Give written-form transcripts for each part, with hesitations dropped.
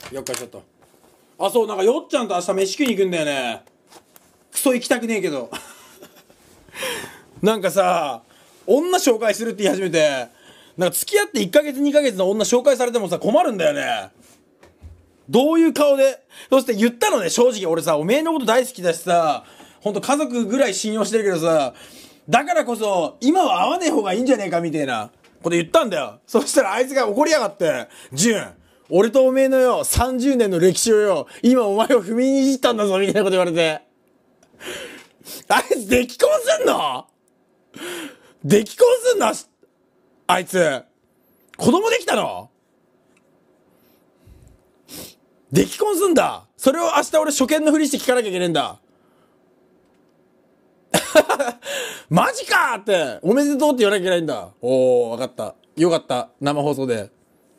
よっかちょっと。あ、そう、なんかよっちゃんと明日飯食いに行くんだよね。クソ行きたくねえけど。なんかさ、女紹介するって言い始めて、なんか付き合って1ヶ月2ヶ月の女紹介されてもさ困るんだよね。どういう顔で。そして言ったのね、正直俺さ、おめえのこと大好きだしさ、ほんと家族ぐらい信用してるけどさ、だからこそ今は会わねえ方がいいんじゃねえかみたいなこと言ったんだよ。そしたらあいつが怒りやがって、ジュン、俺とおめえのよ、30年の歴史をよ、今お前を踏みにじったんだぞみたいなこと言われて。あいつ出来婚すんの？出来婚すんの？あいつ。子供できたの？出来婚すんだ。それを明日俺初見のふりして聞かなきゃいけねえんだ。マジかーって、おめでとうって言わなきゃいけないんだ。おー、わかった。よかった。生放送で。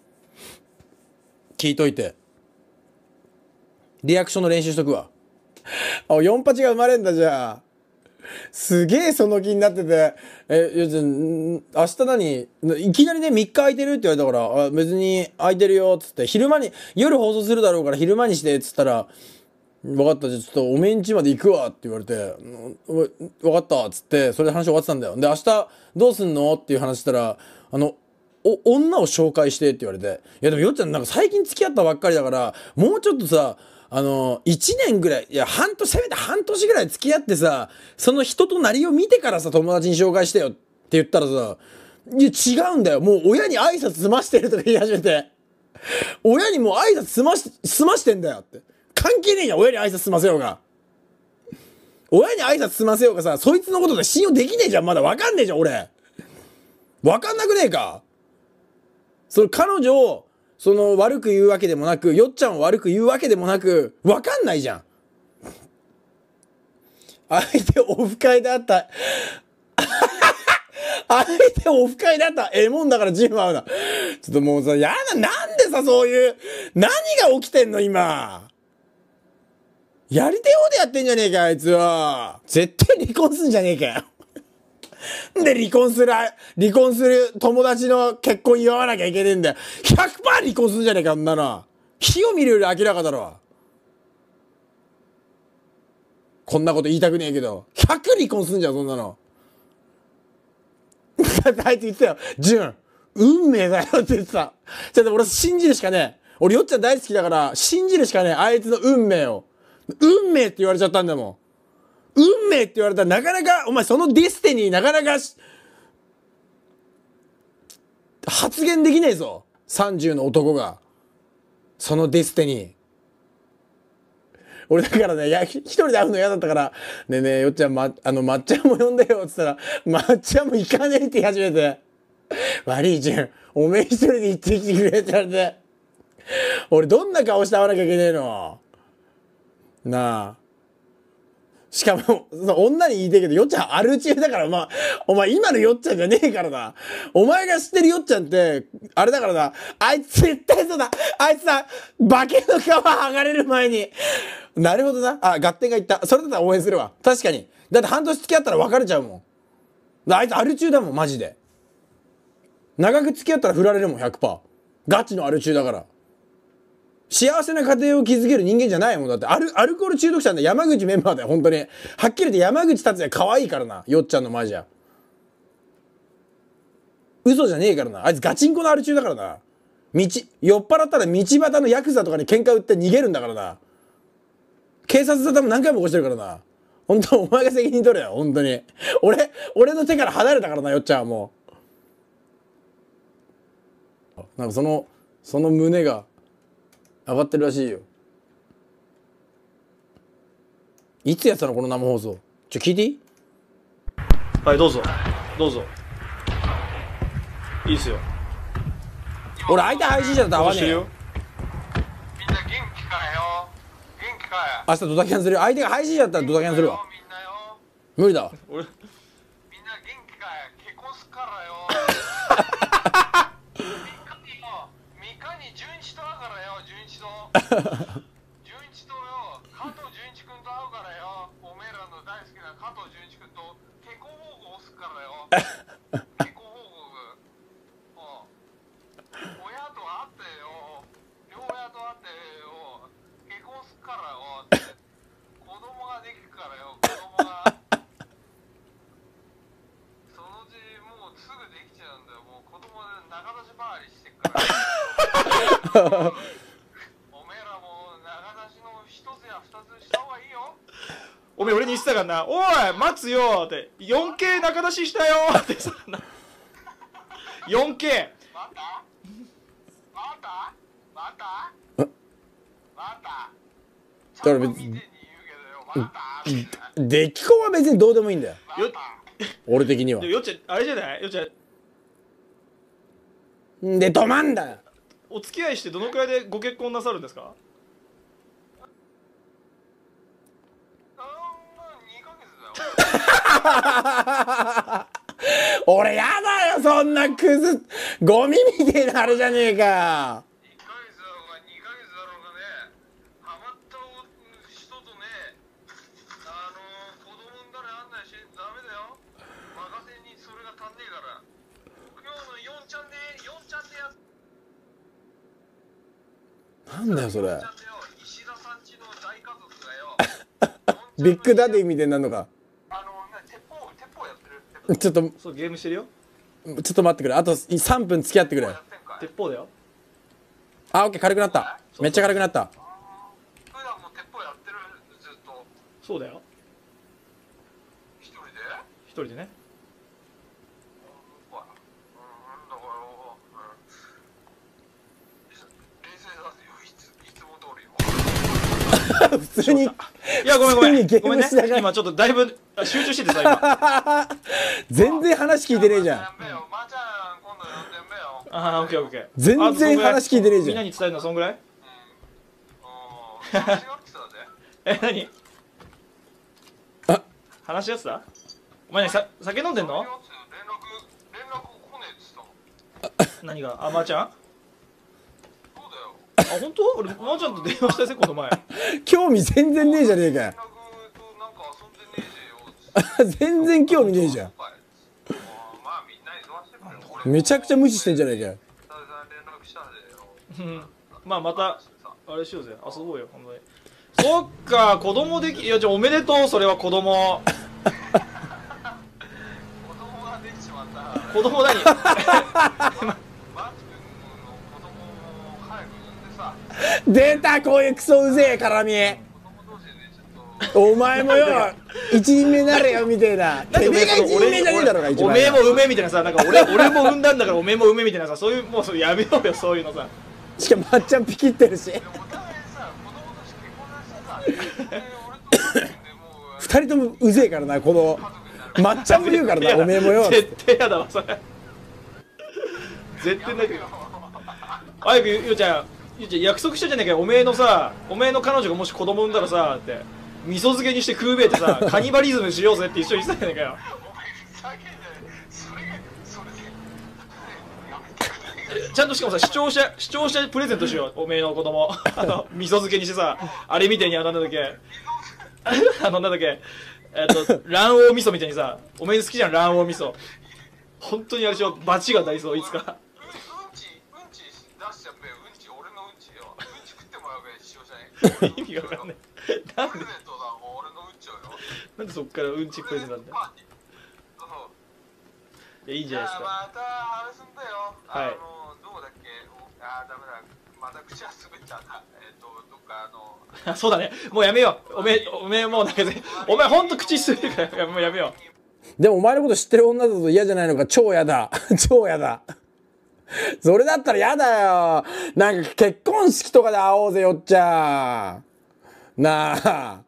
聞いといて。リアクションの練習しとくわ。あ、4八が生まれんだじゃあ。すげえその気になってて、明日何いきなりね、3日空いてるって言われたから、あ、別に空いてるよ、つって、昼間に、夜放送するだろうから昼間にして、つったら、分かった、じゃあちょっとおめんちまで行くわって言われて、分かった、つって、それで話終わってたんだよ。で、明日どうすんのっていう話したら、女を紹介してって言われて、いやでもよっちゃんなんか最近付き合ったばっかりだから、もうちょっとさ、1年ぐらい、いや、せめて半年ぐらい付き合ってさ、その人となりを見てからさ、友達に紹介してよって言ったらさ、いや、違うんだよ。もう親に挨拶済ましてるとか言い始めて。親にもう挨拶済ましてんだよって。関係ねえじゃん、親に挨拶済ませようが。親に挨拶済ませようがさ、そいつのことで信用できねえじゃん、まだわかんねえじゃん、俺。わかんなくねえか？その彼女を、悪く言うわけでもなく、よっちゃんを悪く言うわけでもなく、わかんないじゃん。相手オフ会であった。相手オフ会であった。ええもんだからジム会うな。ちょっともうさ、やだ、なんでさ、そういう、何が起きてんの、今。やりてようでやってんじゃねえか、あいつは。絶対離婚すんじゃねえかよ。で、離婚する友達の結婚祝わなきゃいけねえんだよ。100% 離婚するんじゃねえか、んなの。火を見るより明らかだろ。こんなこと言いたくねえけど。100離婚すんじゃん、そんなの。だってあいつ言ってたよ。ジュン、運命だよって言ってた。ちょっと俺信じるしかねえ。俺よっちゃん大好きだから、信じるしかねえ。あいつの運命を。運命って言われちゃったんだもん。運命って言われたらなかなか、お前そのディスティニーなかなか発言できねえぞ。30の男が。そのディスティニー。俺だからね、一人で会うの嫌だったから、ねえねえ、よっちゃん、まっちゃんも呼んでよ、つったら、まっちゃんも行かねえって言い始めて。悪いじゃん。おめえ一人で行ってきてくれって言われて。俺どんな顔して会わなきゃいけねえの？なあ。しかも、女に言いてえけど、よっちゃんアル中だから、お前今のよっちゃんじゃねえからな。お前が知ってるよっちゃんって、あれだからな。あいつ絶対そうだ。あいつさ、化けの皮剥がれる前に。なるほどな。あ、合点がいった。それだったら応援するわ。確かに。だって半年付き合ったら別れちゃうもん。あいつアル中だもん、マジで。長く付き合ったら振られるもん、100%。ガチのアル中だから。幸せな家庭を築ける人間じゃないもん。だってアルコール中毒者なんだ。山口メンバーだよ、本当に。はっきり言って山口達也可愛いからな。よっちゃんの前じゃ。嘘じゃねえからな。あいつガチンコのアル中だからな。酔っ払ったら道端のヤクザとかに喧嘩売って逃げるんだからな。警察沙汰も何回も起こしてるからな。本当お前が責任取れよ、本当に。俺の手から離れたからな、よっちゃんはもう。なんかその胸が上がってるらしいよ。いつやったのこの生放送。聞いていい？ はい、どうぞどうぞ。いいっすよ。 俺相手配信者だと合わねえよ。 みんな元気かよ。元気かよ。 明日ドタキャンするよ。相手が配信者だったらドタキャンするわ。 みんなよ。 無理だわ。 俺みんな元気かよ。結婚すっからよ。3日に純一と会うからよ。純一とよ。加藤純一君と会うからよ。おめえらの大好きな加藤純一君と結婚報告をすっからよ。結婚報告。親と会ってよ。両親と会ってよ。 らも長出しの一つや二つした方がいいよ。 おめえ俺に言ってたからな、おい待つよって 4K 中出ししたよってさ、4K またまたまたまたちゃんと見てに言うけどよ、またみたいな。 出来婚は別にどうでもいいんだよ、 よ俺的には。 よっちゃんあれじゃない、よっちゃんで止まんだよ。 お付き合いしてどのくらいでご結婚なさるんですか？ 2ヶ月だよ。 俺やだよ、そんなクズゴミみてえなあれじゃねえか。 1ヶ月だろうが2ヶ月だろうがね、ハマった人とね、子供産んだりあんないしダメだよ。若手にそれが足んねえから。今日の4ちゃんでやなんだよそれ。 4ちゃんでよ、石田さんちの大家族がよ。 ビッグダディみたいになるのか。 鉄砲やってる。 ちょっとそうゲームしてるよ、 ちょっと待ってくれ、あと3分付き合ってくれ。 やってんかい。 鉄砲だよ。 あ、オッケー、軽くなった。めっちゃ軽くなった。 普段も鉄砲やってる、ずっと。 そうだよ、 一人で一人でね。 だから冷静だぜよ、いつも通りよ。 普通に。 いやごめんごめん普通にゲーごめんねムしながら今ちょっとだいぶ集中しててさ今全然話聞いてねえじゃん。 やんべよ、まーちゃん今度呼んでんべよ。 ああオッケーオッケー、 全然話聞いてねえじゃんみんなに伝えるのそんぐらい？ 話が来てたぜ。 何あ話し合ってた？お前何酒飲んでんの？ 連絡来ねえっつったもん。 何が？あまーちゃん？ そうだよ。 あ本当？俺まーちゃんと電話したぜこの前。 興味全然ねえじゃねえかよ。 連絡となんか遊んでねえぜよ。 全然興味ねえじゃん。 まあみんな忙しいから俺めちゃくちゃ無視してんじゃねえかよ。 久々に連絡したぜよ。 うんまあまたあれしようぜ、遊ぼうよ本当に。そっか子供でき、いやじゃあおめでとう、それは子供。 子供ができちまったからね。 子供何？ マーチ君の子供を早く産んでさ、 出た、こういうクソうぜえ絡み。 子供同士でね、ちょっとお前もよ、一人目なれよみたいな。てめえが一人目じゃねえだろうが一番。 おめえも産めみたいなさ、なんか俺も産んだんだからおめえも産めみたいなさ、そういうもうそれやめようよそういうのさ。 しかもまっちゃんピキってるし。 お互いさ、子供として結婚してさ、で俺とマーチ君でもう二人ともうぜえからな、この。まっちゃんも言うからな、おめえもよ。 絶対やだわそれ。絶対ないけど。あやくゆうちゃん約束したじゃねえかよ、おめえの彼女がもし子供産んだらさって味噌漬けにして食うべえってさカニバリズムしようぜって一緒に言ってたじゃねえかよ。 お前ふざけんじゃねえ。それでやめてくれ。 ちゃんとしかもさ視聴者プレゼントしよう、おめえの子供味噌漬けにしてさ、あれみたいになんだっけなんだっけ卵黄味噌みたいにさ、おめえ好きじゃん卵黄味噌。本当にあれしよう、バチが当たりそういつか。 うんち出しちゃべよ。うんち俺のうんちよ。うんち食ってもらうべ視聴者に。 意味が分かんない。 プなんでレゼントだもん俺のうんちをよ。 なんでそっからうんちプレゼントなんだよ。 パーティー。そういやいいじゃないですか。 またあれすんだよ。 はいどこだっけ。ダメだ。また口が滑っちゃった。どっかあそうだね、もうやめよう。おめえもうなんかお前ほんと口するからもうやめよでもお前のこと知ってる女だと嫌じゃないのか。超嫌だ。超嫌だ。それだったら嫌だよ。なんか結婚式とかで会おうぜ、よっちゃん。なあ。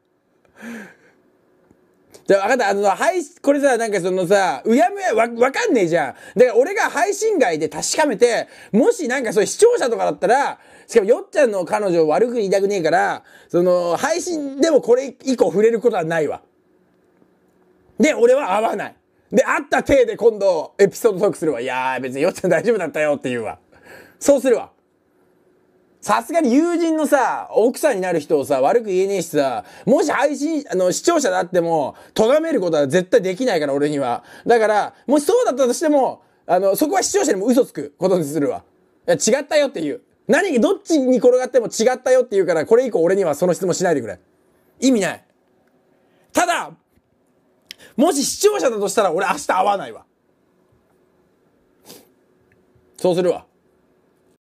じゃあ分かった。これさ、なんかそのさ、うやむやわかんねえじゃん。だから俺が配信外で確かめて、もしなんかそういう視聴者とかだったら、しかもよっちゃんの彼女を悪く言いたくねえから、配信でもこれ以降触れることはないわ。で、俺は会わない。で、会った体で今度、エピソードトークするわ。いやー、別によっちゃん大丈夫だったよって言うわ。そうするわ。さすがに友人のさ、奥さんになる人をさ、悪く言えねえしさ、もし視聴者であっても、咎めることは絶対できないから、俺には。だから、もしそうだったとしても、そこは視聴者にも嘘つくことにするわ。いや、違ったよって言う。どっちに転がっても違ったよって言うから、これ以降俺にはその質問しないでくれ。意味ない。ただ、もし視聴者だとしたら俺明日会わないわ。そうするわ。